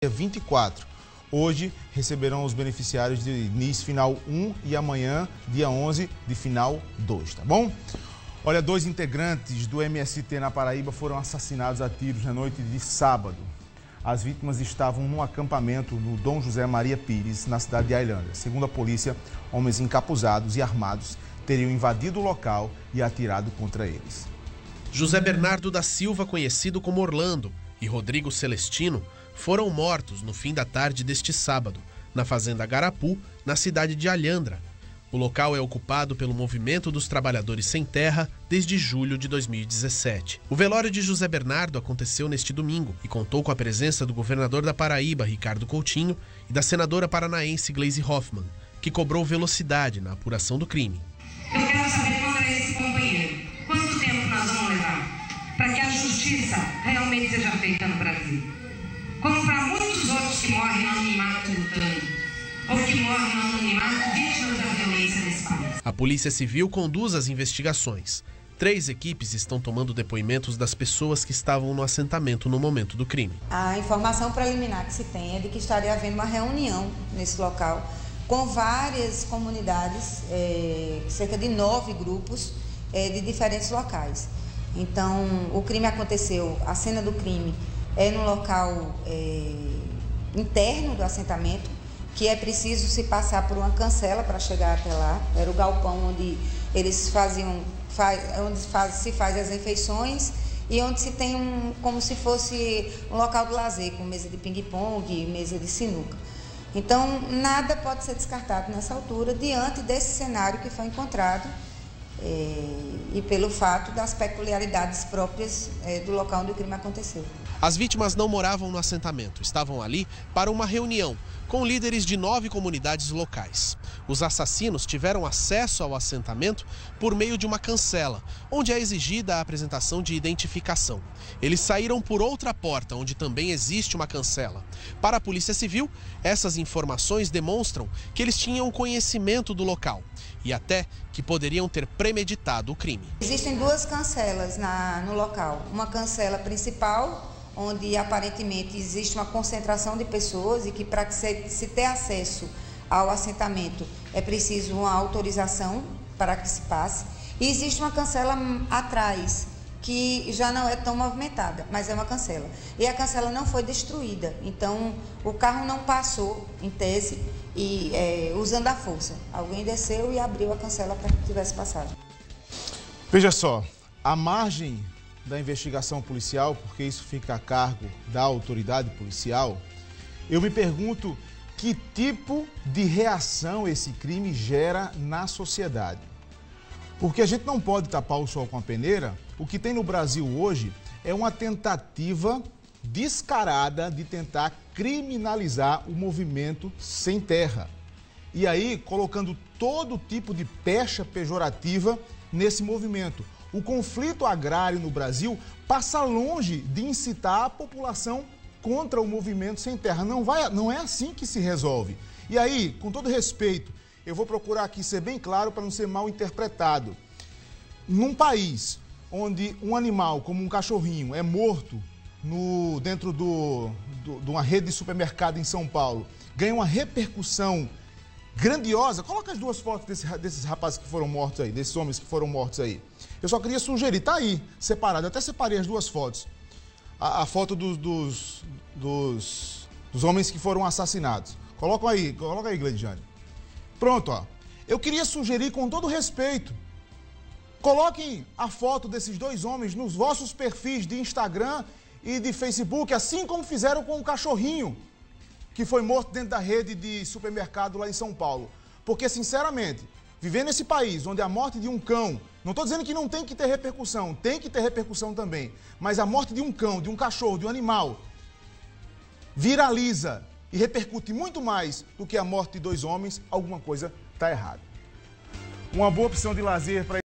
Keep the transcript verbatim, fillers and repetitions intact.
vinte e quatro. Hoje receberão os beneficiários de N I S final um e amanhã, dia onze, de final dois, tá bom? Olha, dois integrantes do M S T na Paraíba foram assassinados a tiros na noite de sábado. As vítimas estavam num acampamento no Dom José Maria Pires, na cidade de Ailândia. Segundo a polícia, homens encapuzados e armados teriam invadido o local e atirado contra eles. José Bernardo da Silva, conhecido como Orlando, e Rodrigo Celestino foram mortos no fim da tarde deste sábado, na fazenda Garapu, na cidade de Alhandra. O local é ocupado pelo Movimento dos Trabalhadores Sem Terra desde julho de dois mil e dezessete. O velório de José Bernardo aconteceu neste domingo e contou com a presença do governador da Paraíba, Ricardo Coutinho, e da senadora paranaense Gleisi Hoffmann, que cobrou velocidade na apuração do crime. Eu quero saber qual é esse companheiro. Quanto tempo nós vamos levar para que a justiça realmente seja feita no Brasil? Como para muitos outros que morrem no anonimato lutando, ou que morrem no anonimato vítimas da violência nesse país. A Polícia Civil conduz as investigações. Três equipes estão tomando depoimentos das pessoas que estavam no assentamento no momento do crime. A informação preliminar que se tem é de que estaria havendo uma reunião nesse local com várias comunidades, é, cerca de nove grupos é, de diferentes locais. Então, o crime aconteceu, a cena do crime é no local é, interno do assentamento, que é preciso se passar por uma cancela para chegar até lá. Era o galpão onde eles faziam, faz, onde faz, se faz as refeições e onde se tem um, como se fosse um local de lazer, com mesa de ping-pong, mesa de sinuca. Então, nada pode ser descartado nessa altura, diante desse cenário que foi encontrado é, e pelo fato das peculiaridades próprias é, do local onde o crime aconteceu. As vítimas não moravam no assentamento, estavam ali para uma reunião com líderes de nove comunidades locais. Os assassinos tiveram acesso ao assentamento por meio de uma cancela, onde é exigida a apresentação de identificação. Eles saíram por outra porta, onde também existe uma cancela. Para a Polícia Civil, essas informações demonstram que eles tinham conhecimento do local e até que poderiam ter premeditado o crime. Existem duas cancelas na, no local. Uma cancela principal, onde aparentemente existe uma concentração de pessoas e que para se, se ter acesso ao assentamento é preciso uma autorização para que se passe. E existe uma cancela atrás, que já não é tão movimentada, mas é uma cancela. E a cancela não foi destruída, então o carro não passou, em tese, e, é, usando a força. Alguém desceu e abriu a cancela para que tivesse passagem. Veja só, a margem da investigação policial, porque isso fica a cargo da autoridade policial, eu me pergunto que tipo de reação esse crime gera na sociedade. Porque a gente não pode tapar o sol com a peneira. O que tem no Brasil hoje é uma tentativa descarada de tentar criminalizar o movimento sem terra. E aí, colocando todo tipo de pecha pejorativa nesse movimento. O conflito agrário no Brasil passa longe de incitar a população contra o movimento sem terra. Não, vai, não é assim que se resolve. E aí, com todo respeito, eu vou procurar aqui ser bem claro para não ser mal interpretado. Num país onde um animal, como um cachorrinho, é morto no, dentro do, do, de uma rede de supermercado em São Paulo, ganha uma repercussão grandiosa. Coloca as duas fotos desse, desses rapazes que foram mortos aí, desses homens que foram mortos aí. Eu só queria sugerir, tá aí, separado, eu até separei as duas fotos. A, a foto dos, dos, dos, dos homens que foram assassinados. Coloca aí, coloca aí, Gleidiane. Pronto, ó. Eu queria sugerir com todo respeito, coloquem a foto desses dois homens nos vossos perfis de Instagram e de Facebook, assim como fizeram com o cachorrinho que foi morto dentro da rede de supermercado lá em São Paulo. Porque, sinceramente, viver nesse país onde a morte de um cão, não estou dizendo que não tem que ter repercussão, tem que ter repercussão também, mas a morte de um cão, de um cachorro, de um animal, viraliza e repercute muito mais do que a morte de dois homens, alguma coisa está errada. Uma boa opção de lazer para